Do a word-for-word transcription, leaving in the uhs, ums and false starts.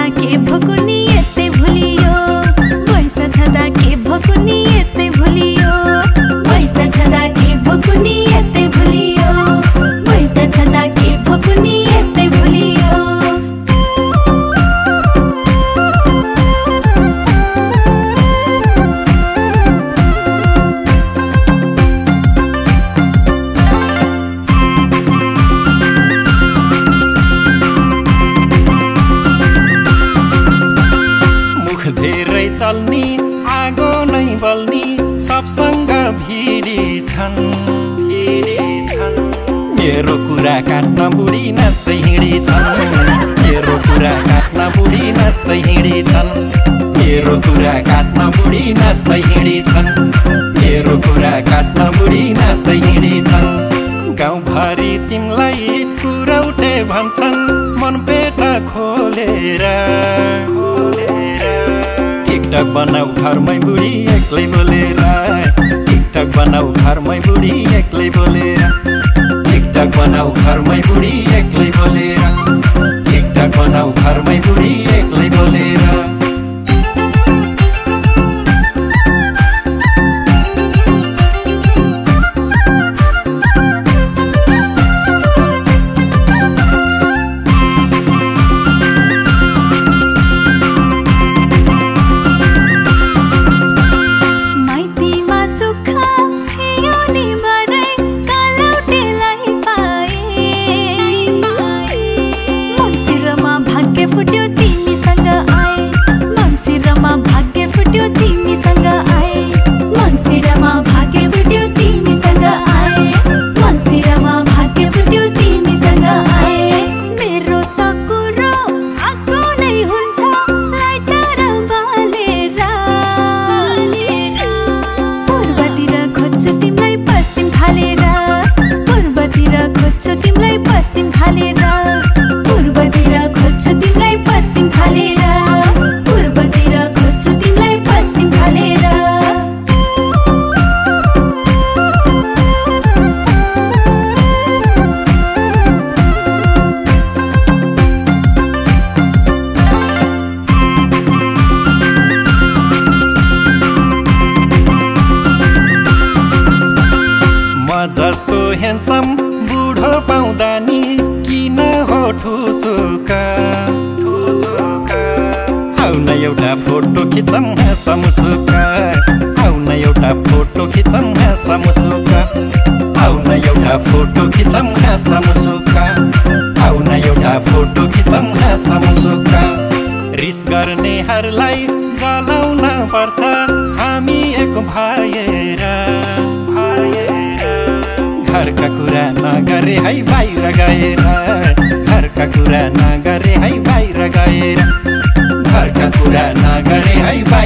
के भकुनी यते भुलियो पैसा छदा के भकुनी यते भुलियो पैसा छदा के भकुनी यते भुलियो पैसा छदा के भकुनी यते भुलियो धेरै चल्नी आगो नै बल्नी सबसँग भिडी छन् भिडी छन् मेरो कुरा काट्न बुढी नाच्दै हिँडी छन् मेरो कुरा काट्न बुढी नाच्दै हिँडी छन् मेरो कुरा काट्न बुढी नाच्दै हिँडी छन् मेरो कुरा काट्न बुढी नाच्दै हिँडी छन् गाउँभरि तिमीलाई पुरौटे भन्छन् मन पेट खोलेर टिकटक बनाऊ घरमै बुढी एक्लै बोलेर टिकटक बनाऊ घरमै बुढी एक्लै बोलेर टिकटक बनाऊ घरमै बुढी एक्लै बोलेर टिकटक बनाऊ घरमै बुढी एक्लै बोलेर जस्तो ह्यान्डसम बुढो पाउँदा नि किन हो ठुसुका ठुसुका आउ न एउटा फोटो खिचौँ हाँसमुसुका आउ न एउटा फोटो खिचौँ हाँसमुसुका आउ न एउटा फोटो खिचौँ हाँसमुसुका आउ न एउटा फोटो खिचौँ हाँसमुसुका रिस गर्नेहरूलाई जलाउन पर्छ हामी एक भएर घरका कुरा नगरे है बाहिर गएर घरका कुरा नगरे है बाहिर गएर घरका कुरा नगरे है